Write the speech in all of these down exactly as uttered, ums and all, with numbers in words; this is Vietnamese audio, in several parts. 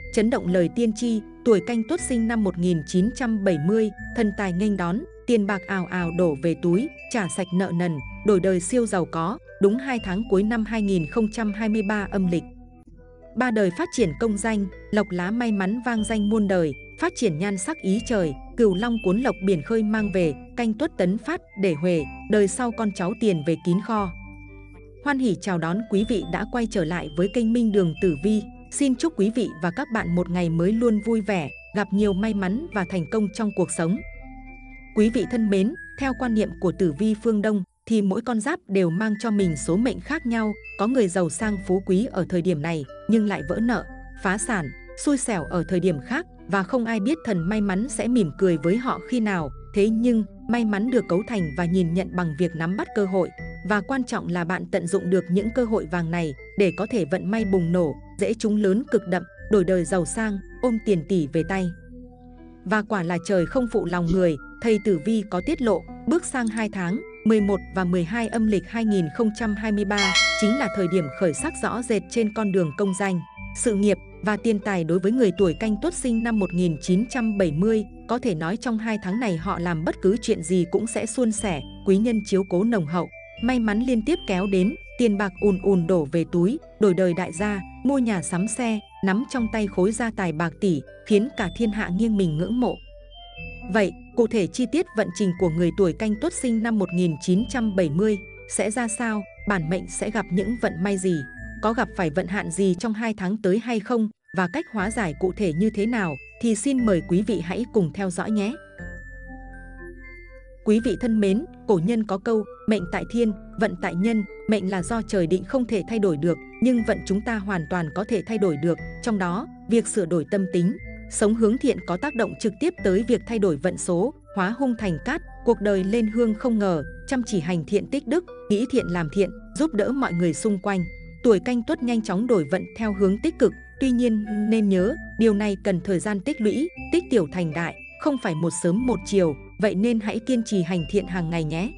chấn động lời tiên tri, tuổi Canh Tuất sinh năm một nghìn chín trăm bảy mươi, thần tài nghênh đón, tiền bạc ào ào đổ về túi, trả sạch nợ nần, đổi đời siêu giàu có, đúng hai tháng cuối năm hai nghìn không trăm hai mươi ba âm lịch. Ba đời phát triển công danh, lộc lá may mắn vang danh muôn đời, phát triển nhan sắc ý trời, cửu long cuốn lộc biển khơi mang về, Canh Tuất tấn phát để huề, đời sau con cháu tiền về kín kho. Hoan hỉ chào đón quý vị đã quay trở lại với kênh Minh Đường Tử Vi. Xin chúc quý vị và các bạn một ngày mới luôn vui vẻ, gặp nhiều may mắn và thành công trong cuộc sống. Quý vị thân mến, theo quan niệm của Tử Vi phương Đông thì mỗi con giáp đều mang cho mình số mệnh khác nhau. Có người giàu sang phú quý ở thời điểm này nhưng lại vỡ nợ, phá sản, xui xẻo ở thời điểm khác, và không ai biết thần may mắn sẽ mỉm cười với họ khi nào. Thế nhưng may mắn được cấu thành và nhìn nhận bằng việc nắm bắt cơ hội, và quan trọng là bạn tận dụng được những cơ hội vàng này để có thể vận may bùng nổ, dễ trúng lớn cực đậm, đổi đời giàu sang, ôm tiền tỷ về tay. Và quả là trời không phụ lòng người, thầy Tử Vi có tiết lộ, bước sang hai tháng mười một và mười hai âm lịch hai nghìn không trăm hai mươi ba chính là thời điểm khởi sắc rõ rệt trên con đường công danh, sự nghiệp và tiền tài đối với người tuổi Canh Tuất sinh năm một nghìn chín trăm bảy mươi. Có thể nói trong hai tháng này họ làm bất cứ chuyện gì cũng sẽ suôn sẻ, quý nhân chiếu cố nồng hậu, may mắn liên tiếp kéo đến, tiền bạc ùn ùn đổ về túi, đổi đời đại gia, mua nhà sắm xe, nắm trong tay khối gia tài bạc tỷ, khiến cả thiên hạ nghiêng mình ngưỡng mộ. Vậy, cụ thể chi tiết vận trình của người tuổi Canh Tuất sinh năm một nghìn chín trăm bảy mươi sẽ ra sao? Bản mệnh sẽ gặp những vận may gì? Có gặp phải vận hạn gì trong hai tháng tới hay không? Và cách hóa giải cụ thể như thế nào? Thì xin mời quý vị hãy cùng theo dõi nhé! Quý vị thân mến, cổ nhân có câu, mệnh tại thiên, vận tại nhân. Mệnh là do trời định không thể thay đổi được, nhưng vận chúng ta hoàn toàn có thể thay đổi được. Trong đó, việc sửa đổi tâm tính, sống hướng thiện có tác động trực tiếp tới việc thay đổi vận số, hóa hung thành cát, cuộc đời lên hương không ngờ, chăm chỉ hành thiện tích đức, nghĩ thiện làm thiện, giúp đỡ mọi người xung quanh. Tuổi Canh Tuất nhanh chóng đổi vận theo hướng tích cực, tuy nhiên nên nhớ, điều này cần thời gian tích lũy, tích tiểu thành đại, không phải một sớm một chiều, vậy nên hãy kiên trì hành thiện hàng ngày nhé.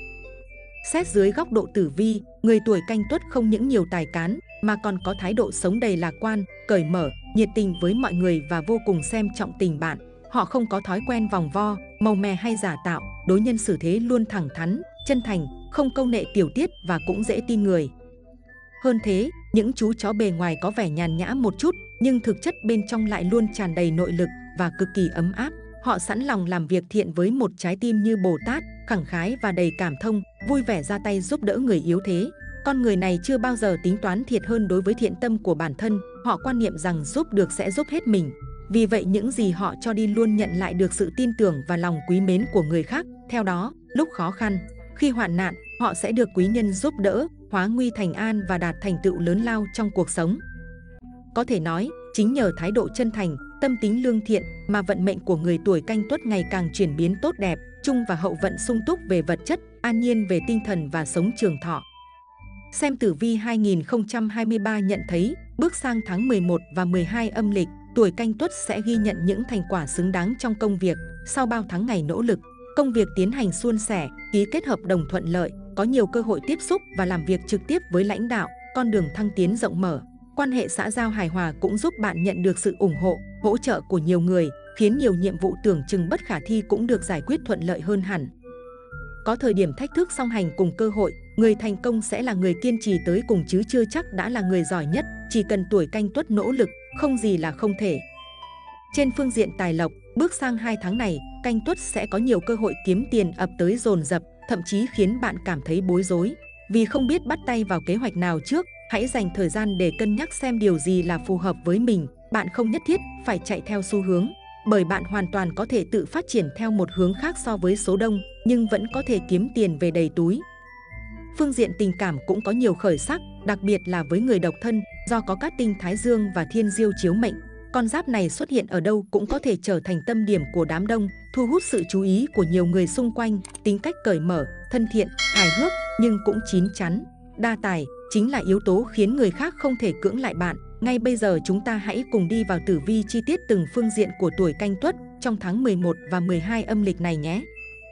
Xét dưới góc độ tử vi, người tuổi Canh Tuất không những nhiều tài cán mà còn có thái độ sống đầy lạc quan, cởi mở, nhiệt tình với mọi người và vô cùng xem trọng tình bạn. Họ không có thói quen vòng vo, màu mè hay giả tạo, đối nhân xử thế luôn thẳng thắn, chân thành, không câu nệ tiểu tiết và cũng dễ tin người. Hơn thế, những chú chó bề ngoài có vẻ nhàn nhã một chút, nhưng thực chất bên trong lại luôn tràn đầy nội lực và cực kỳ ấm áp. Họ sẵn lòng làm việc thiện với một trái tim như Bồ Tát, khẳng khái và đầy cảm thông, vui vẻ ra tay giúp đỡ người yếu thế. Con người này chưa bao giờ tính toán thiệt hơn đối với thiện tâm của bản thân, họ quan niệm rằng giúp được sẽ giúp hết mình. Vì vậy những gì họ cho đi luôn nhận lại được sự tin tưởng và lòng quý mến của người khác. Theo đó, lúc khó khăn, khi hoạn nạn, họ sẽ được quý nhân giúp đỡ, hóa nguy thành an và đạt thành tựu lớn lao trong cuộc sống. Có thể nói, chính nhờ thái độ chân thành, tâm tính lương thiện mà vận mệnh của người tuổi Canh Tuất ngày càng chuyển biến tốt đẹp, trung và hậu vận sung túc về vật chất, an nhiên về tinh thần và sống trường thọ. Xem Tử Vi hai nghìn không trăm hai mươi ba nhận thấy, bước sang tháng mười một và mười hai âm lịch, tuổi Canh Tuất sẽ ghi nhận những thành quả xứng đáng trong công việc. Sau bao tháng ngày nỗ lực, công việc tiến hành suôn sẻ, ký kết hợp đồng thuận lợi, có nhiều cơ hội tiếp xúc và làm việc trực tiếp với lãnh đạo, con đường thăng tiến rộng mở. Quan hệ xã giao hài hòa cũng giúp bạn nhận được sự ủng hộ, hỗ trợ của nhiều người, khiến nhiều nhiệm vụ tưởng chừng bất khả thi cũng được giải quyết thuận lợi hơn hẳn. Có thời điểm thách thức song hành cùng cơ hội, người thành công sẽ là người kiên trì tới cùng chứ chưa chắc đã là người giỏi nhất, chỉ cần tuổi Canh Tuất nỗ lực, không gì là không thể. Trên phương diện tài lộc, bước sang hai tháng này, Canh Tuất sẽ có nhiều cơ hội kiếm tiền ập tới dồn dập, thậm chí khiến bạn cảm thấy bối rối. Vì không biết bắt tay vào kế hoạch nào trước, hãy dành thời gian để cân nhắc xem điều gì là phù hợp với mình. Bạn không nhất thiết phải chạy theo xu hướng, bởi bạn hoàn toàn có thể tự phát triển theo một hướng khác so với số đông, nhưng vẫn có thể kiếm tiền về đầy túi. Phương diện tình cảm cũng có nhiều khởi sắc, đặc biệt là với người độc thân, do có các tinh Thái Dương và Thiên Diêu chiếu mệnh. Con giáp này xuất hiện ở đâu cũng có thể trở thành tâm điểm của đám đông, thu hút sự chú ý của nhiều người xung quanh. Tính cách cởi mở, thân thiện, hài hước nhưng cũng chín chắn, đa tài chính là yếu tố khiến người khác không thể cưỡng lại bạn. Ngay bây giờ chúng ta hãy cùng đi vào tử vi chi tiết từng phương diện của tuổi Canh Tuất trong tháng mười một và mười hai âm lịch này nhé.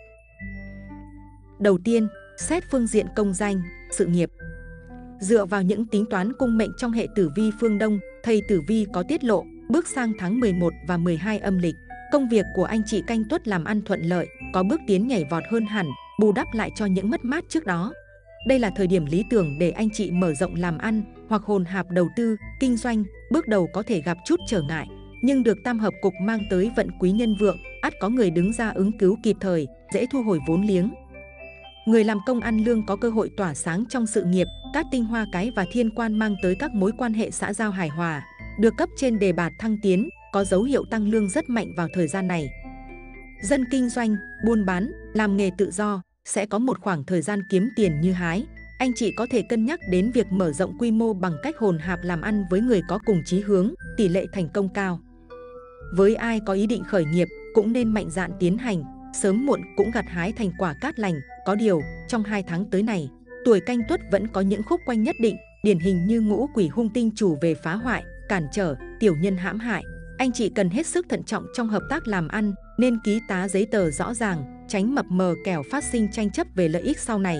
Đầu tiên, xét phương diện công danh, sự nghiệp. Dựa vào những tính toán cung mệnh trong hệ tử vi phương Đông, thầy tử vi có tiết lộ, bước sang tháng mười một và mười hai âm lịch, công việc của anh chị Canh Tuất làm ăn thuận lợi, có bước tiến nhảy vọt hơn hẳn, bù đắp lại cho những mất mát trước đó. Đây là thời điểm lý tưởng để anh chị mở rộng làm ăn hoặc hồn hạp đầu tư, kinh doanh, bước đầu có thể gặp chút trở ngại. Nhưng được tam hợp cục mang tới vận quý nhân vượng, ắt có người đứng ra ứng cứu kịp thời, dễ thu hồi vốn liếng. Người làm công ăn lương có cơ hội tỏa sáng trong sự nghiệp, các tinh hoa cái và thiên quan mang tới các mối quan hệ xã giao hài hòa, được cấp trên đề bạt thăng tiến, có dấu hiệu tăng lương rất mạnh vào thời gian này. Dân kinh doanh, buôn bán, làm nghề tự do sẽ có một khoảng thời gian kiếm tiền như hái. Anh chị có thể cân nhắc đến việc mở rộng quy mô bằng cách hồn hạp làm ăn với người có cùng chí hướng, tỷ lệ thành công cao. Với ai có ý định khởi nghiệp cũng nên mạnh dạn tiến hành, sớm muộn cũng gặt hái thành quả cát lành. Có điều, trong hai tháng tới này, tuổi Canh Tuất vẫn có những khúc quanh nhất định, điển hình như ngũ quỷ hung tinh chủ về phá hoại, cản trở, tiểu nhân hãm hại. Anh chị cần hết sức thận trọng trong hợp tác làm ăn, nên ký tá giấy tờ rõ ràng, tránh mập mờ kẻo phát sinh tranh chấp về lợi ích sau này.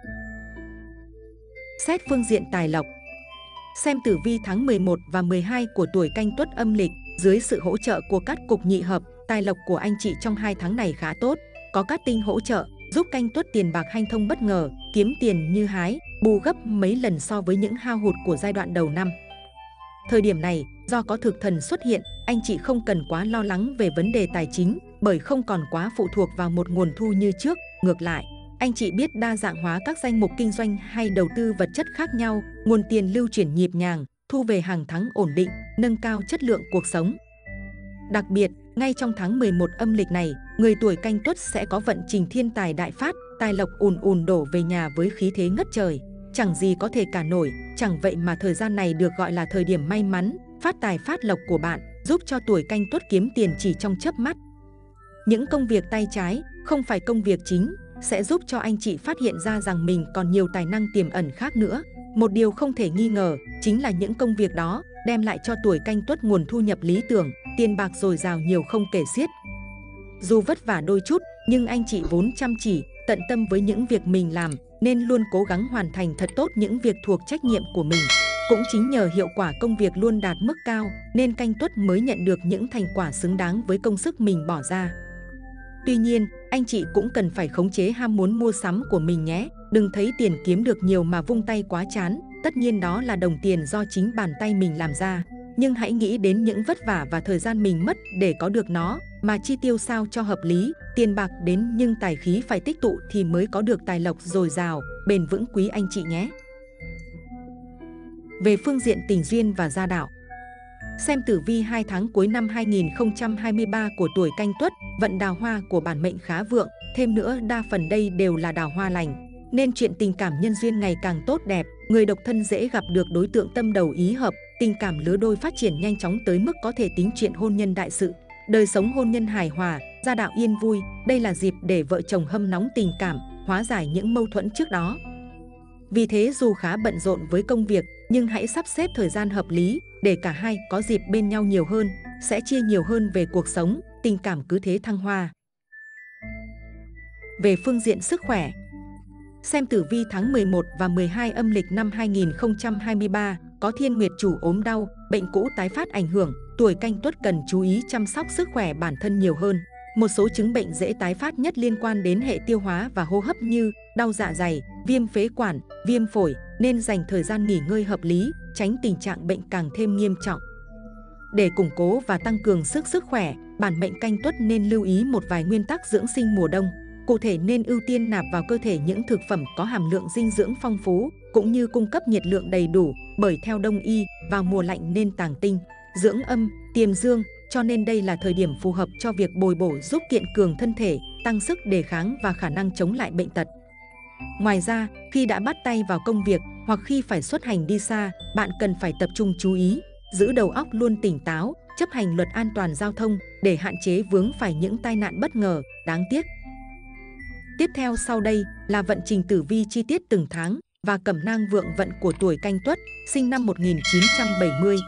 Xét phương diện tài lộc. Xem tử vi tháng mười một và mười hai của tuổi Canh Tuất âm lịch, dưới sự hỗ trợ của các cục nhị hợp, tài lộc của anh chị trong hai tháng này khá tốt, có các tinh hỗ trợ, giúp Canh Tuất tiền bạc hanh thông bất ngờ, kiếm tiền như hái, bù gấp mấy lần so với những hao hụt của giai đoạn đầu năm. Thời điểm này, do có thực thần xuất hiện, anh chị không cần quá lo lắng về vấn đề tài chính, bởi không còn quá phụ thuộc vào một nguồn thu như trước. Ngược lại, anh chị biết đa dạng hóa các danh mục kinh doanh hay đầu tư vật chất khác nhau, nguồn tiền lưu chuyển nhịp nhàng, thu về hàng tháng ổn định, nâng cao chất lượng cuộc sống. Đặc biệt, ngay trong tháng mười một âm lịch này, người tuổi Canh Tuất sẽ có vận trình thiên tài đại phát, tài lộc ùn ùn đổ về nhà với khí thế ngất trời. Chẳng gì có thể cản nổi, chẳng vậy mà thời gian này được gọi là thời điểm may mắn, phát tài phát lộc của bạn, giúp cho tuổi Canh Tuất kiếm tiền chỉ trong chớp mắt. Những công việc tay trái, không phải công việc chính, sẽ giúp cho anh chị phát hiện ra rằng mình còn nhiều tài năng tiềm ẩn khác nữa. Một điều không thể nghi ngờ, chính là những công việc đó đem lại cho tuổi Canh Tuất nguồn thu nhập lý tưởng, tiền bạc dồi dào nhiều không kể xiết. Dù vất vả đôi chút, nhưng anh chị vốn chăm chỉ, tận tâm với những việc mình làm, nên luôn cố gắng hoàn thành thật tốt những việc thuộc trách nhiệm của mình. Cũng chính nhờ hiệu quả công việc luôn đạt mức cao, nên Canh Tuất mới nhận được những thành quả xứng đáng với công sức mình bỏ ra. Tuy nhiên, anh chị cũng cần phải khống chế ham muốn mua sắm của mình nhé. Đừng thấy tiền kiếm được nhiều mà vung tay quá chán. Tất nhiên đó là đồng tiền do chính bàn tay mình làm ra. Nhưng hãy nghĩ đến những vất vả và thời gian mình mất để có được nó, mà chi tiêu sao cho hợp lý. Tiền bạc đến nhưng tài khí phải tích tụ thì mới có được tài lộc dồi dào, bền vững quý anh chị nhé. Về phương diện tình duyên và gia đạo. Xem tử vi hai tháng cuối năm hai nghìn không trăm hai mươi ba của tuổi Canh Tuất, vận đào hoa của bản mệnh khá vượng, thêm nữa đa phần đây đều là đào hoa lành, nên chuyện tình cảm nhân duyên ngày càng tốt đẹp. Người độc thân dễ gặp được đối tượng tâm đầu ý hợp, tình cảm lứa đôi phát triển nhanh chóng tới mức có thể tính chuyện hôn nhân đại sự. Đời sống hôn nhân hài hòa, gia đạo yên vui, đây là dịp để vợ chồng hâm nóng tình cảm, hóa giải những mâu thuẫn trước đó. Vì thế dù khá bận rộn với công việc, nhưng hãy sắp xếp thời gian hợp lý để cả hai có dịp bên nhau nhiều hơn, sẽ chia nhiều hơn về cuộc sống, tình cảm cứ thế thăng hoa. Về phương diện sức khỏe. Xem tử vi tháng mười một và mười hai âm lịch năm hai nghìn không trăm hai mươi ba, có thiên nguyệt chủ ốm đau, bệnh cũ tái phát ảnh hưởng, tuổi Canh Tuất cần chú ý chăm sóc sức khỏe bản thân nhiều hơn. Một số chứng bệnh dễ tái phát nhất liên quan đến hệ tiêu hóa và hô hấp như đau dạ dày, viêm phế quản, viêm phổi, nên dành thời gian nghỉ ngơi hợp lý, tránh tình trạng bệnh càng thêm nghiêm trọng. Để củng cố và tăng cường sức sức khỏe, bản mệnh Canh Tuất nên lưu ý một vài nguyên tắc dưỡng sinh mùa đông. Cụ thể nên ưu tiên nạp vào cơ thể những thực phẩm có hàm lượng dinh dưỡng phong phú, cũng như cung cấp nhiệt lượng đầy đủ, bởi theo Đông y, vào mùa lạnh nên tàng tinh, dưỡng âm, tiềm dương, cho nên đây là thời điểm phù hợp cho việc bồi bổ giúp kiện cường thân thể, tăng sức đề kháng và khả năng chống lại bệnh tật. Ngoài ra, khi đã bắt tay vào công việc hoặc khi phải xuất hành đi xa, bạn cần phải tập trung chú ý, giữ đầu óc luôn tỉnh táo, chấp hành luật an toàn giao thông để hạn chế vướng phải những tai nạn bất ngờ, đáng tiếc. Tiếp theo sau đây là vận trình tử vi chi tiết từng tháng và cẩm nang vượng vận của tuổi Canh Tuất, sinh năm một nghìn chín trăm bảy mươi.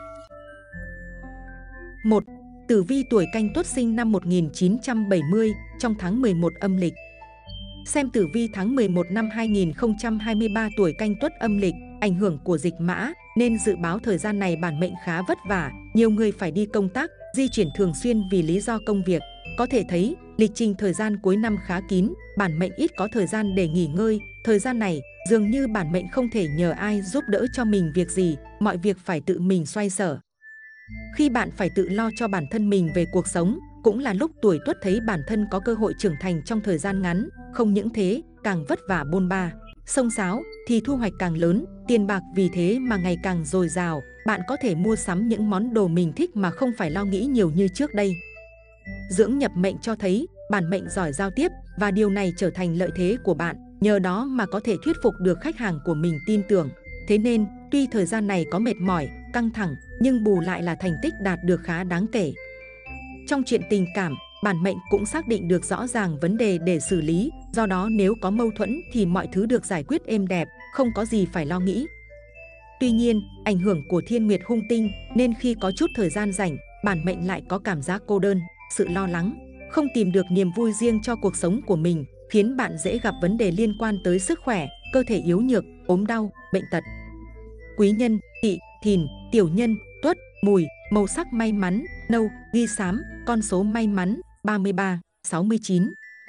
một. Tử vi tuổi Canh Tuất sinh năm một nghìn chín trăm bảy mươi trong tháng mười một âm lịch. Xem tử vi tháng mười một năm hai nghìn không trăm hai mươi ba tuổi Canh Tuất âm lịch, ảnh hưởng của dịch mã nên dự báo thời gian này bản mệnh khá vất vả, nhiều người phải đi công tác, di chuyển thường xuyên vì lý do công việc. Có thể thấy, lịch trình thời gian cuối năm khá kín, bản mệnh ít có thời gian để nghỉ ngơi. Thời gian này, dường như bản mệnh không thể nhờ ai giúp đỡ cho mình việc gì, mọi việc phải tự mình xoay sở. Khi bạn phải tự lo cho bản thân mình về cuộc sống, cũng là lúc tuổi Tuất thấy bản thân có cơ hội trưởng thành trong thời gian ngắn. Không những thế, càng vất vả bôn ba, xông xáo thì thu hoạch càng lớn, tiền bạc vì thế mà ngày càng dồi dào. Bạn có thể mua sắm những món đồ mình thích mà không phải lo nghĩ nhiều như trước đây. Dưỡng nhập mệnh cho thấy bản mệnh giỏi giao tiếp và điều này trở thành lợi thế của bạn, nhờ đó mà có thể thuyết phục được khách hàng của mình tin tưởng. Thế nên, tuy thời gian này có mệt mỏi, căng thẳng, nhưng bù lại là thành tích đạt được khá đáng kể. Trong chuyện tình cảm, bản mệnh cũng xác định được rõ ràng vấn đề để xử lý, do đó nếu có mâu thuẫn thì mọi thứ được giải quyết êm đẹp, không có gì phải lo nghĩ. Tuy nhiên, ảnh hưởng của thiên nguyệt hung tinh nên khi có chút thời gian rảnh, bản mệnh lại có cảm giác cô đơn, sự lo lắng, không tìm được niềm vui riêng cho cuộc sống của mình, khiến bạn dễ gặp vấn đề liên quan tới sức khỏe, cơ thể yếu nhược, ốm đau, bệnh tật. Quý nhân, Tỵ, Thìn, Tiểu nhân, Tuất, Mùi, màu sắc may mắn, nâu, ghi xám, con số may mắn, ba mươi ba, sáu mươi chín.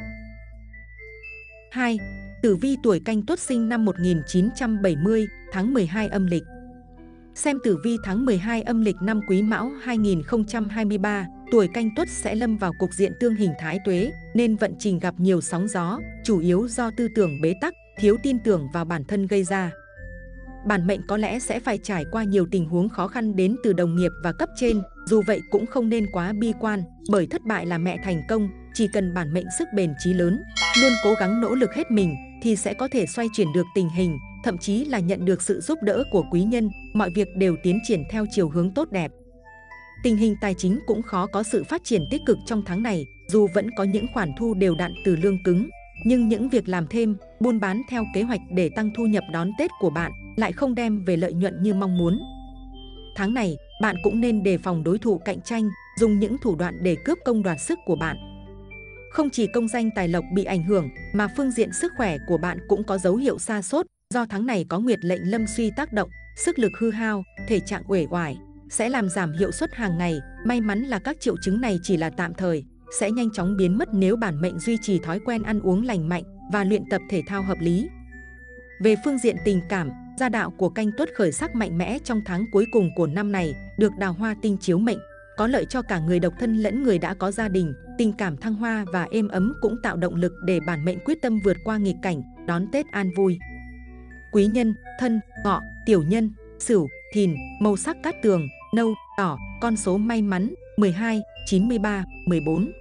hai. Tử vi tuổi Canh Tuất sinh năm một nghìn chín trăm bảy mươi, tháng mười hai âm lịch. Xem tử vi tháng mười hai âm lịch năm Quý Mão hai nghìn không trăm hai mươi ba, tuổi Canh Tuất sẽ lâm vào cục diện tương hình thái tuế, nên vận trình gặp nhiều sóng gió, chủ yếu do tư tưởng bế tắc, thiếu tin tưởng vào bản thân gây ra. Bản mệnh có lẽ sẽ phải trải qua nhiều tình huống khó khăn đến từ đồng nghiệp và cấp trên, dù vậy cũng không nên quá bi quan, bởi thất bại là mẹ thành công, chỉ cần bản mệnh sức bền chí lớn, luôn cố gắng nỗ lực hết mình thì sẽ có thể xoay chuyển được tình hình, thậm chí là nhận được sự giúp đỡ của quý nhân, mọi việc đều tiến triển theo chiều hướng tốt đẹp. Tình hình tài chính cũng khó có sự phát triển tích cực trong tháng này, dù vẫn có những khoản thu đều đặn từ lương cứng, nhưng những việc làm thêm, buôn bán theo kế hoạch để tăng thu nhập đón Tết của bạn lại không đem về lợi nhuận như mong muốn. Tháng này, bạn cũng nên đề phòng đối thủ cạnh tranh, dùng những thủ đoạn để cướp công đoạt sức của bạn. Không chỉ công danh tài lộc bị ảnh hưởng, mà phương diện sức khỏe của bạn cũng có dấu hiệu sa sút, do tháng này có nguyệt lệnh lâm suy tác động, sức lực hư hao, thể trạng uể oải, sẽ làm giảm hiệu suất hàng ngày. May mắn là các triệu chứng này chỉ là tạm thời, sẽ nhanh chóng biến mất nếu bản mệnh duy trì thói quen ăn uống lành mạnh và luyện tập thể thao hợp lý. Về phương diện tình cảm, gia đạo của Canh Tuất khởi sắc mạnh mẽ trong tháng cuối cùng của năm này, được đào hoa tinh chiếu mệnh, có lợi cho cả người độc thân lẫn người đã có gia đình. Tình cảm thăng hoa và êm ấm cũng tạo động lực để bản mệnh quyết tâm vượt qua nghịch cảnh, đón Tết an vui. Quý nhân, Thân, Ngọ, Tiểu nhân, Sửu, Thìn, màu sắc cát tường, nâu, đỏ, con số may mắn, mười hai, chín mươi ba, mười bốn.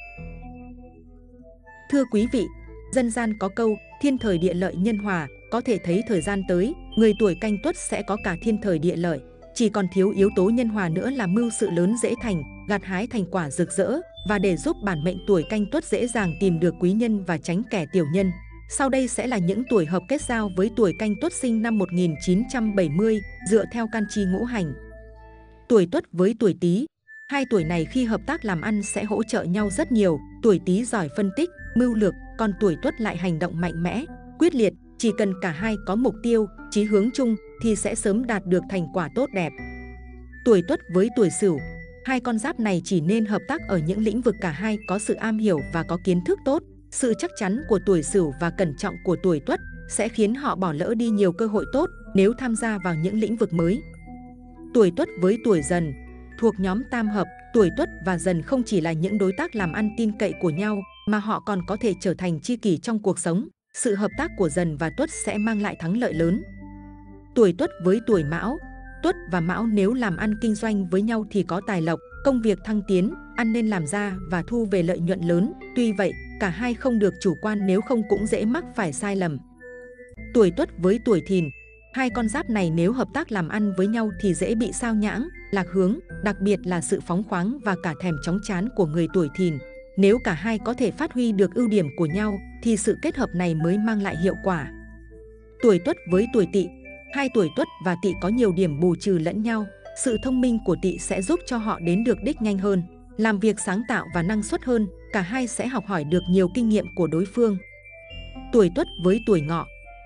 Thưa quý vị, dân gian có câu, thiên thời địa lợi nhân hòa, có thể thấy thời gian tới, người tuổi Canh Tuất sẽ có cả thiên thời địa lợi, chỉ còn thiếu yếu tố nhân hòa nữa là mưu sự lớn dễ thành, gặt hái thành quả rực rỡ. Và để giúp bản mệnh tuổi Canh Tuất dễ dàng tìm được quý nhân và tránh kẻ tiểu nhân, sau đây sẽ là những tuổi hợp kết giao với tuổi Canh Tuất sinh năm một nghìn chín trăm bảy mươi, dựa theo can chi ngũ hành. Tuổi Tuất với tuổi Tý, hai tuổi này khi hợp tác làm ăn sẽ hỗ trợ nhau rất nhiều. Tuổi Tý giỏi phân tích, mưu lược, còn tuổi Tuất lại hành động mạnh mẽ, quyết liệt. Chỉ cần cả hai có mục tiêu, chí hướng chung thì sẽ sớm đạt được thành quả tốt đẹp. Tuổi Tuất với tuổi Sửu, hai con giáp này chỉ nên hợp tác ở những lĩnh vực cả hai có sự am hiểu và có kiến thức tốt. Sự chắc chắn của tuổi Sửu và cẩn trọng của tuổi Tuất sẽ khiến họ bỏ lỡ đi nhiều cơ hội tốt nếu tham gia vào những lĩnh vực mới. Tuổi Tuất với tuổi Dần, thuộc nhóm tam hợp, tuổi Tuất và Dần không chỉ là những đối tác làm ăn tin cậy của nhau, mà họ còn có thể trở thành tri kỷ trong cuộc sống. Sự hợp tác của Dần và Tuất sẽ mang lại thắng lợi lớn. Tuổi Tuất với tuổi Mão, Tuất và Mão nếu làm ăn kinh doanh với nhau thì có tài lộc, công việc thăng tiến, ăn nên làm ra và thu về lợi nhuận lớn. Tuy vậy, cả hai không được chủ quan, nếu không cũng dễ mắc phải sai lầm. Tuổi Tuất với tuổi Thìn, hai con giáp này nếu hợp tác làm ăn với nhau thì dễ bị sao nhãng, lạc hướng, đặc biệt là sự phóng khoáng và cả thèm chóng chán của người tuổi Thìn. Nếu cả hai có thể phát huy được ưu điểm của nhau thì sự kết hợp này mới mang lại hiệu quả. Tuổi Tuất với tuổi Tỵ, hai tuổi Tuất và Tỵ có nhiều điểm bù trừ lẫn nhau. Sự thông minh của Tỵ sẽ giúp cho họ đến được đích nhanh hơn, làm việc sáng tạo và năng suất hơn. Cả hai sẽ học hỏi được nhiều kinh nghiệm của đối phương. Tuổi Tuất với tuổi Ngọ,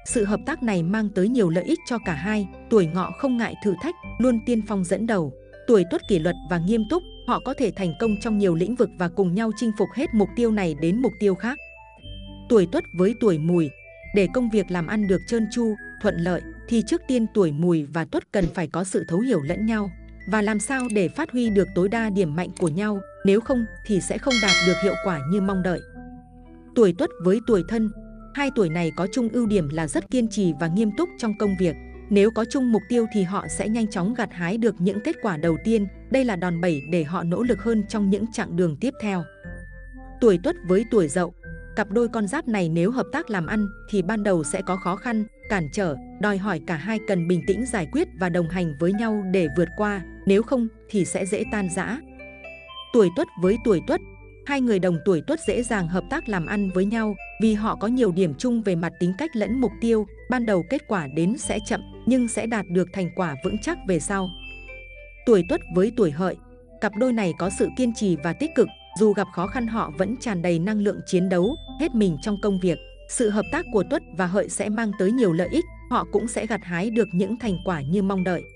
Sự hợp tác này mang tới nhiều lợi ích cho cả hai. Tuổi Ngọ không ngại thử thách, luôn tiên phong dẫn đầu. Tuổi Tuất kỷ luật và nghiêm túc, họ có thể thành công trong nhiều lĩnh vực và cùng nhau chinh phục hết mục tiêu này đến mục tiêu khác. Tuổi Tuất với tuổi Mùi, để công việc làm ăn được trơn tru, thuận lợi, thì trước tiên tuổi Mùi và Tuất cần phải có sự thấu hiểu lẫn nhau và làm sao để phát huy được tối đa điểm mạnh của nhau, nếu không thì sẽ không đạt được hiệu quả như mong đợi. Tuổi Tuất với tuổi Thân, hai tuổi này có chung ưu điểm là rất kiên trì và nghiêm túc trong công việc. Nếu có chung mục tiêu thì họ sẽ nhanh chóng gặt hái được những kết quả đầu tiên. Đây là đòn bẩy để họ nỗ lực hơn trong những chặng đường tiếp theo. Tuổi Tuất với tuổi Dậu, cặp đôi con giáp này nếu hợp tác làm ăn thì ban đầu sẽ có khó khăn, cản trở, đòi hỏi cả hai cần bình tĩnh giải quyết và đồng hành với nhau để vượt qua, nếu không thì sẽ dễ tan rã. Tuổi Tuất với tuổi Tuất, hai người đồng tuổi Tuất dễ dàng hợp tác làm ăn với nhau vì họ có nhiều điểm chung về mặt tính cách lẫn mục tiêu. Ban đầu kết quả đến sẽ chậm nhưng sẽ đạt được thành quả vững chắc về sau. Tuổi Tuất với tuổi Hợi, cặp đôi này có sự kiên trì và tích cực, dù gặp khó khăn họ vẫn tràn đầy năng lượng chiến đấu, hết mình trong công việc. Sự hợp tác của Tuất và Hợi sẽ mang tới nhiều lợi ích, họ cũng sẽ gặt hái được những thành quả như mong đợi.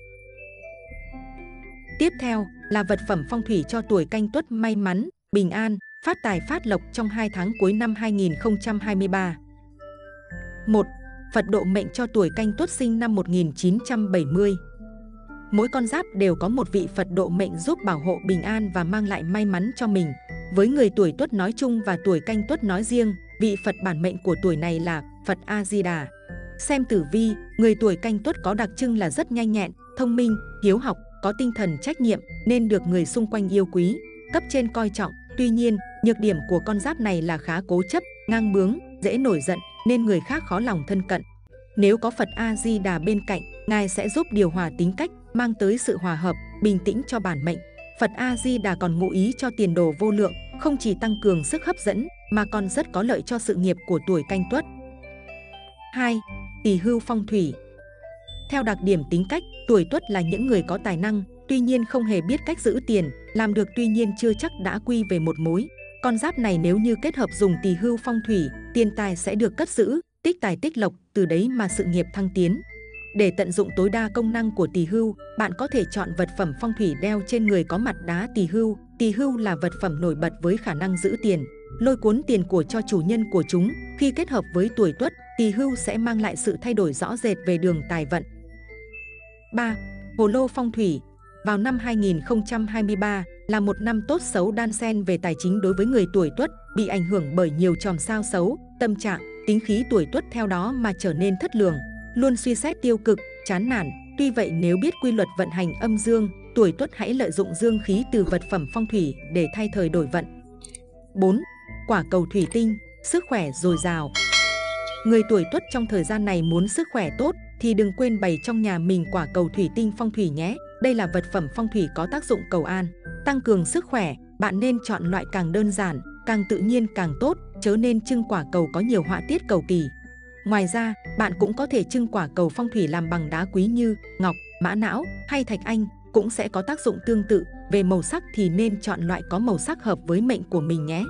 Tiếp theo là vật phẩm phong thủy cho tuổi Canh Tuất may mắn, bình an, phát tài phát lộc trong hai tháng cuối năm hai nghìn không trăm hai mươi ba. một. Phật độ mệnh cho tuổi Canh Tuất sinh năm một nghìn chín trăm bảy mươi. Mỗi con giáp đều có một vị Phật độ mệnh giúp bảo hộ bình an và mang lại may mắn cho mình. Với người tuổi Tuất nói chung và tuổi Canh Tuất nói riêng, vị Phật bản mệnh của tuổi này là Phật A Di Đà. Xem tử vi, người tuổi Canh Tuất có đặc trưng là rất nhanh nhẹn, thông minh, hiếu học, có tinh thần trách nhiệm nên được người xung quanh yêu quý, cấp trên coi trọng. Tuy nhiên, nhược điểm của con giáp này là khá cố chấp, ngang bướng, dễ nổi giận nên người khác khó lòng thân cận. Nếu có Phật A Di Đà bên cạnh, Ngài sẽ giúp điều hòa tính cách, mang tới sự hòa hợp, bình tĩnh cho bản mệnh. Phật A Di Đà còn ngụ ý cho tiền đồ vô lượng, không chỉ tăng cường sức hấp dẫn mà còn rất có lợi cho sự nghiệp của tuổi Canh Tuất. hai. Tỳ Hưu phong thủy. Theo đặc điểm tính cách, tuổi Tuất là những người có tài năng, tuy nhiên không hề biết cách giữ tiền, làm được tuy nhiên chưa chắc đã quy về một mối. Con giáp này nếu như kết hợp dùng Tỳ Hưu phong thủy, tiền tài sẽ được cất giữ, tích tài tích lộc, từ đấy mà sự nghiệp thăng tiến. Để tận dụng tối đa công năng của Tỳ Hưu, bạn có thể chọn vật phẩm phong thủy đeo trên người có mặt đá Tỳ Hưu. Tỳ Hưu là vật phẩm nổi bật với khả năng giữ tiền, lôi cuốn tiền của cho chủ nhân của chúng. Khi kết hợp với tuổi Tuất, Tỳ Hưu sẽ mang lại sự thay đổi rõ rệt về đường tài vận. ba. Hồ lô phong thủy. Vào năm hai nghìn không trăm hai mươi ba là một năm tốt xấu đan xen về tài chính đối với người tuổi Tuất, bị ảnh hưởng bởi nhiều chòm sao xấu, tâm trạng, tính khí tuổi Tuất theo đó mà trở nên thất thường, luôn suy xét tiêu cực, chán nản. Tuy vậy nếu biết quy luật vận hành âm dương, tuổi Tuất hãy lợi dụng dương khí từ vật phẩm phong thủy để thay thời đổi vận. bốn. Quả cầu thủy tinh, sức khỏe dồi dào. Người tuổi Tuất trong thời gian này muốn sức khỏe tốt thì đừng quên bày trong nhà mình quả cầu thủy tinh phong thủy nhé. Đây là vật phẩm phong thủy có tác dụng cầu an, tăng cường sức khỏe. Bạn nên chọn loại càng đơn giản, càng tự nhiên càng tốt, chớ nên trưng quả cầu có nhiều họa tiết cầu kỳ. Ngoài ra, bạn cũng có thể trưng quả cầu phong thủy làm bằng đá quý như ngọc, mã não hay thạch anh, cũng sẽ có tác dụng tương tự. Về màu sắc thì nên chọn loại có màu sắc hợp với mệnh của mình nhé.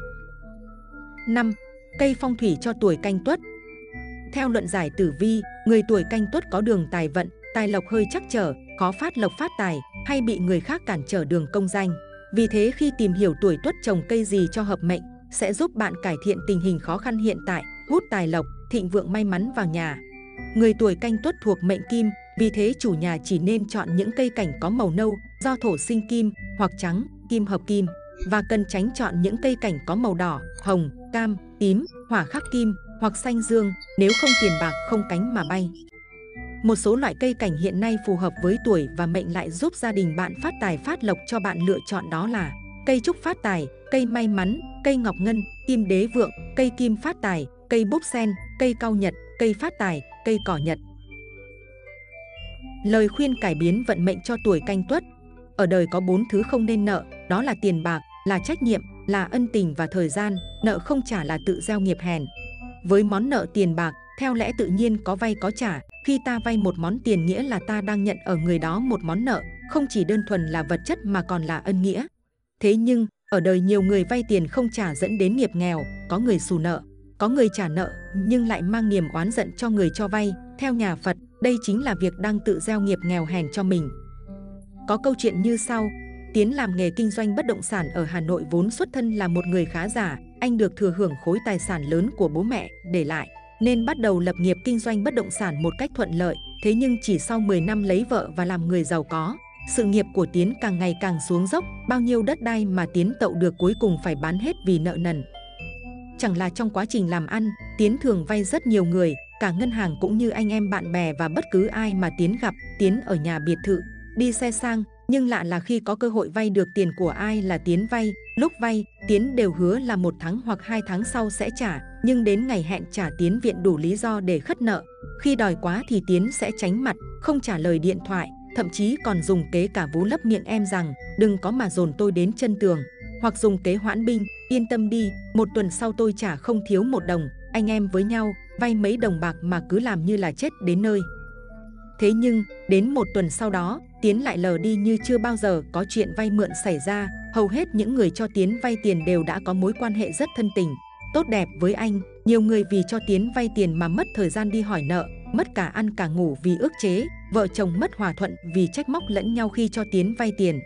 năm. Cây phong thủy cho tuổi Canh Tuất. Theo luận giải tử vi, người tuổi Canh Tuất có đường tài vận, tài lộc hơi trắc trở, khó phát lộc phát tài, hay bị người khác cản trở đường công danh. Vì thế khi tìm hiểu tuổi Tuất trồng cây gì cho hợp mệnh, sẽ giúp bạn cải thiện tình hình khó khăn hiện tại, hút tài lộc, thịnh vượng may mắn vào nhà. Người tuổi Canh Tuất thuộc mệnh Kim, vì thế chủ nhà chỉ nên chọn những cây cảnh có màu nâu, do thổ sinh kim, hoặc trắng, kim hợp kim, và cần tránh chọn những cây cảnh có màu đỏ, hồng, cam, tím, hỏa khắc kim, hoặc xanh dương, nếu không tiền bạc không cánh mà bay. Một số loại cây cảnh hiện nay phù hợp với tuổi và mệnh lại giúp gia đình bạn phát tài phát lộc cho bạn lựa chọn, đó là cây trúc phát tài, cây may mắn, cây ngọc ngân, kim đế vượng, cây kim phát tài, cây búp sen, cây cau nhật, cây phát tài, cây cỏ nhật. Lời khuyên cải biến vận mệnh cho tuổi Canh Tuất. Ở đời có bốn thứ không nên nợ, đó là tiền bạc, là trách nhiệm, là ân tình và thời gian. Nợ không trả là tự gieo nghiệp hèn. Với món nợ tiền bạc, theo lẽ tự nhiên có vay có trả. Khi ta vay một món tiền nghĩa là ta đang nhận ở người đó một món nợ, không chỉ đơn thuần là vật chất mà còn là ân nghĩa. Thế nhưng, ở đời nhiều người vay tiền không trả dẫn đến nghiệp nghèo, có người xù nợ. Có người trả nợ nhưng lại mang niềm oán giận cho người cho vay. Theo nhà Phật, đây chính là việc đang tự gieo nghiệp nghèo hèn cho mình. Có câu chuyện như sau. Tiến làm nghề kinh doanh bất động sản ở Hà Nội, vốn xuất thân là một người khá giả. Anh được thừa hưởng khối tài sản lớn của bố mẹ để lại, nên bắt đầu lập nghiệp kinh doanh bất động sản một cách thuận lợi. Thế nhưng chỉ sau mười năm lấy vợ và làm người giàu có, sự nghiệp của Tiến càng ngày càng xuống dốc. Bao nhiêu đất đai mà Tiến tậu được cuối cùng phải bán hết vì nợ nần. Chẳng là trong quá trình làm ăn, Tiến thường vay rất nhiều người, cả ngân hàng cũng như anh em bạn bè và bất cứ ai mà Tiến gặp. Tiến ở nhà biệt thự, đi xe sang, nhưng lạ là khi có cơ hội vay được tiền của ai là Tiến vay. Lúc vay, Tiến đều hứa là một tháng hoặc hai tháng sau sẽ trả, nhưng đến ngày hẹn trả Tiến viện đủ lý do để khất nợ. Khi đòi quá thì Tiến sẽ tránh mặt, không trả lời điện thoại, thậm chí còn dùng kế cả vú lấp miệng em rằng đừng có mà dồn tôi đến chân tường, hoặc dùng kế hoãn binh, yên tâm đi, một tuần sau tôi trả không thiếu một đồng. Anh em với nhau, vay mấy đồng bạc mà cứ làm như là chết đến nơi. Thế nhưng, đến một tuần sau đó, Tiến lại lờ đi như chưa bao giờ có chuyện vay mượn xảy ra. Hầu hết những người cho Tiến vay tiền đều đã có mối quan hệ rất thân tình, tốt đẹp với anh. Nhiều người vì cho Tiến vay tiền mà mất thời gian đi hỏi nợ, mất cả ăn cả ngủ vì ức chế. Vợ chồng mất hòa thuận vì trách móc lẫn nhau khi cho Tiến vay tiền.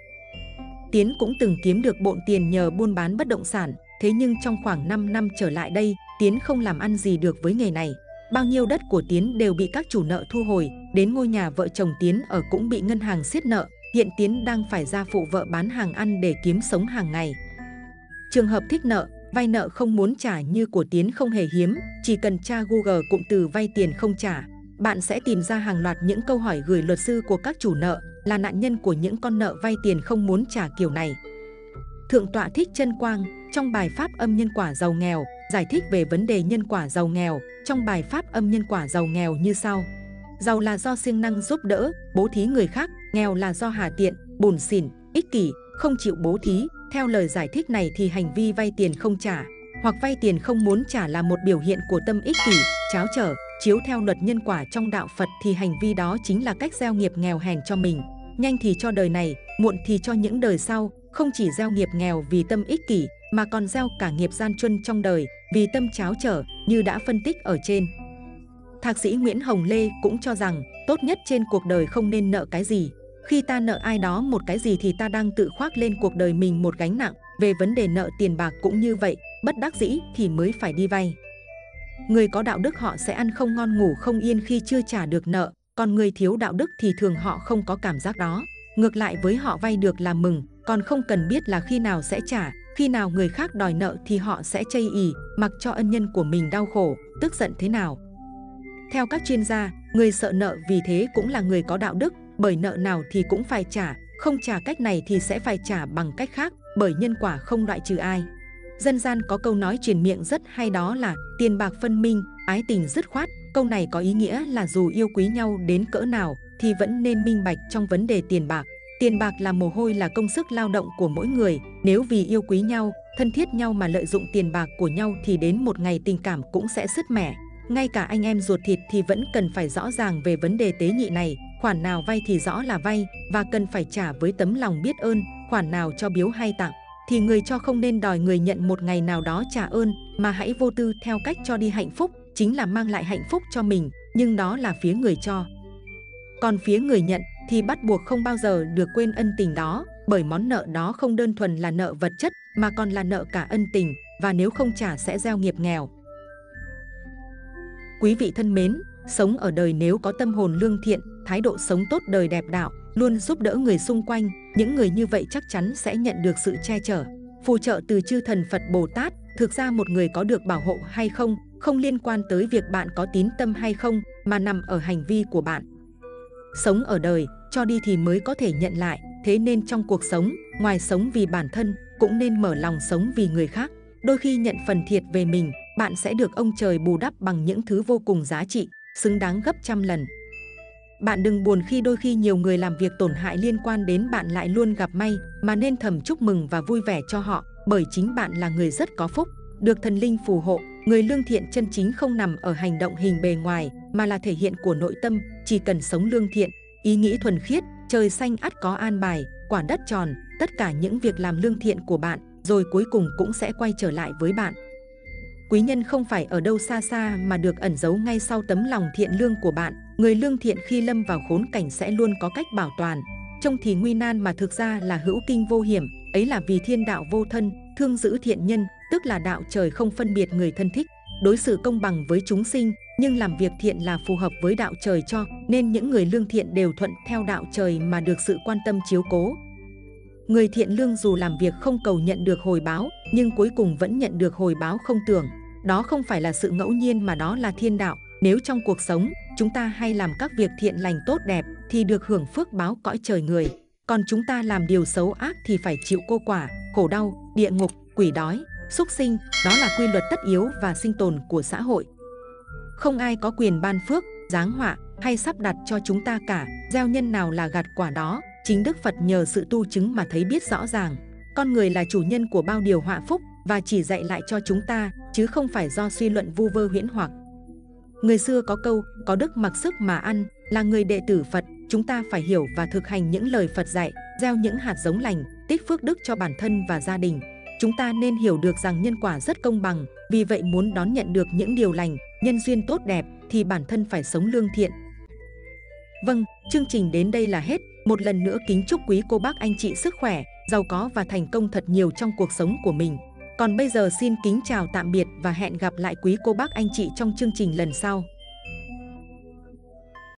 Tiến cũng từng kiếm được bộn tiền nhờ buôn bán bất động sản. Thế nhưng trong khoảng năm năm trở lại đây, Tiến không làm ăn gì được với nghề này. Bao nhiêu đất của Tiến đều bị các chủ nợ thu hồi, đến ngôi nhà vợ chồng Tiến ở cũng bị ngân hàng siết nợ. Hiện Tiến đang phải ra phụ vợ bán hàng ăn để kiếm sống hàng ngày. Trường hợp thích nợ, vay nợ không muốn trả như của Tiến không hề hiếm. Chỉ cần tra Google cụm từ vay tiền không trả, bạn sẽ tìm ra hàng loạt những câu hỏi gửi luật sư của các chủ nợ là nạn nhân của những con nợ vay tiền không muốn trả kiểu này. Thượng tọa Thích Chân Quang trong bài Pháp âm nhân quả giàu nghèo giải thích về vấn đề nhân quả giàu nghèo trong bài Pháp âm nhân quả giàu nghèo như sau. Giàu là do siêng năng giúp đỡ, bố thí người khác, nghèo là do hà tiện, bủn xỉn, ích kỷ, không chịu bố thí. Theo lời giải thích này thì hành vi vay tiền không trả hoặc vay tiền không muốn trả là một biểu hiện của tâm ích kỷ, tráo trở. Chiếu theo luật nhân quả trong đạo Phật thì hành vi đó chính là cách gieo nghiệp nghèo hèn cho mình. Nhanh thì cho đời này, muộn thì cho những đời sau. Không chỉ gieo nghiệp nghèo vì tâm ích kỷ mà còn gieo cả nghiệp gian truân trong đời vì tâm tráo trở như đã phân tích ở trên. Thạc sĩ Nguyễn Hồng Lê cũng cho rằng tốt nhất trên cuộc đời không nên nợ cái gì. Khi ta nợ ai đó một cái gì thì ta đang tự khoác lên cuộc đời mình một gánh nặng. Về vấn đề nợ tiền bạc cũng như vậy, bất đắc dĩ thì mới phải đi vay. Người có đạo đức họ sẽ ăn không ngon ngủ không yên khi chưa trả được nợ, còn người thiếu đạo đức thì thường họ không có cảm giác đó. Ngược lại với họ vay được là mừng, còn không cần biết là khi nào sẽ trả. Khi nào người khác đòi nợ thì họ sẽ chây ỳ, mặc cho ân nhân của mình đau khổ, tức giận thế nào. Theo các chuyên gia, người sợ nợ vì thế cũng là người có đạo đức, bởi nợ nào thì cũng phải trả, không trả cách này thì sẽ phải trả bằng cách khác, bởi nhân quả không loại trừ ai. Dân gian có câu nói truyền miệng rất hay, đó là tiền bạc phân minh, ái tình dứt khoát. Câu này có ý nghĩa là dù yêu quý nhau đến cỡ nào thì vẫn nên minh bạch trong vấn đề tiền bạc. Tiền bạc là mồ hôi, là công sức lao động của mỗi người. Nếu vì yêu quý nhau, thân thiết nhau mà lợi dụng tiền bạc của nhau thì đến một ngày tình cảm cũng sẽ sứt mẻ. Ngay cả anh em ruột thịt thì vẫn cần phải rõ ràng về vấn đề tế nhị này. Khoản nào vay thì rõ là vay và cần phải trả với tấm lòng biết ơn. Khoản nào cho biếu hay tặng thì người cho không nên đòi người nhận một ngày nào đó trả ơn, mà hãy vô tư theo cách cho đi hạnh phúc, chính là mang lại hạnh phúc cho mình, nhưng đó là phía người cho. Còn phía người nhận thì bắt buộc không bao giờ được quên ân tình đó, bởi món nợ đó không đơn thuần là nợ vật chất mà còn là nợ cả ân tình, và nếu không trả sẽ gieo nghiệp nghèo. Quý vị thân mến, sống ở đời nếu có tâm hồn lương thiện, thái độ sống tốt đời đẹp đạo, luôn giúp đỡ người xung quanh, những người như vậy chắc chắn sẽ nhận được sự che chở, phù trợ từ chư thần Phật Bồ Tát. Thực ra một người có được bảo hộ hay không, không liên quan tới việc bạn có tín tâm hay không, mà nằm ở hành vi của bạn. Sống ở đời, cho đi thì mới có thể nhận lại, thế nên trong cuộc sống, ngoài sống vì bản thân, cũng nên mở lòng sống vì người khác. Đôi khi nhận phần thiệt về mình, bạn sẽ được ông trời bù đắp bằng những thứ vô cùng giá trị, xứng đáng gấp trăm lần. Bạn đừng buồn khi đôi khi nhiều người làm việc tổn hại liên quan đến bạn lại luôn gặp may, mà nên thầm chúc mừng và vui vẻ cho họ, bởi chính bạn là người rất có phúc, được thần linh phù hộ. Người lương thiện chân chính không nằm ở hành động hình bề ngoài, mà là thể hiện của nội tâm. Chỉ cần sống lương thiện, ý nghĩ thuần khiết, trời xanh ắt có an bài, quả đất tròn, tất cả những việc làm lương thiện của bạn, rồi cuối cùng cũng sẽ quay trở lại với bạn. Quý nhân không phải ở đâu xa xa mà được ẩn giấu ngay sau tấm lòng thiện lương của bạn. Người lương thiện khi lâm vào khốn cảnh sẽ luôn có cách bảo toàn. Trông thì nguy nan mà thực ra là hữu kinh vô hiểm, ấy là vì thiên đạo vô thân, thương giữ thiện nhân, tức là đạo trời không phân biệt người thân thích, đối xử công bằng với chúng sinh, nhưng làm việc thiện là phù hợp với đạo trời cho, nên những người lương thiện đều thuận theo đạo trời mà được sự quan tâm chiếu cố. Người thiện lương dù làm việc không cầu nhận được hồi báo, nhưng cuối cùng vẫn nhận được hồi báo không tưởng. Đó không phải là sự ngẫu nhiên mà đó là thiên đạo. Nếu trong cuộc sống, chúng ta hay làm các việc thiện lành tốt đẹp thì được hưởng phước báo cõi trời người. Còn chúng ta làm điều xấu ác thì phải chịu cô quả, khổ đau, địa ngục, quỷ đói, súc sinh. Đó là quy luật tất yếu và sinh tồn của xã hội. Không ai có quyền ban phước, giáng họa hay sắp đặt cho chúng ta cả. Gieo nhân nào là gặt quả đó. Chính Đức Phật nhờ sự tu chứng mà thấy biết rõ ràng. Con người là chủ nhân của bao điều họa phúc và chỉ dạy lại cho chúng ta, chứ không phải do suy luận vu vơ huyễn hoặc. Người xưa có câu, có đức mặc sức mà ăn. Là người đệ tử Phật, chúng ta phải hiểu và thực hành những lời Phật dạy, gieo những hạt giống lành, tích phước đức cho bản thân và gia đình. Chúng ta nên hiểu được rằng nhân quả rất công bằng, vì vậy muốn đón nhận được những điều lành, nhân duyên tốt đẹp thì bản thân phải sống lương thiện. Vâng, chương trình đến đây là hết. Một lần nữa kính chúc quý cô bác anh chị sức khỏe, giàu có và thành công thật nhiều trong cuộc sống của mình. Còn bây giờ xin kính chào tạm biệt và hẹn gặp lại quý cô bác anh chị trong chương trình lần sau.